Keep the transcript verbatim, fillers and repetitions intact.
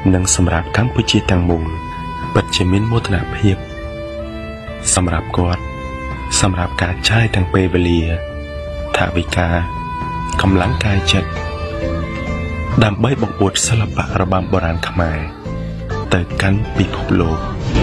និងសម្រាប់កម្ពុជាទាំងមូលពិតជាមានមោទនភាពសម្រាប់គាត់សម្រាប់ការចាយទាំងពេលវេលាថវិកាកម្លាំងកាយចិត្តដើម្បីបង្អួតសិល្បៈរបាំបុរាណខ្មែរទៅកាន់ពិភពលោក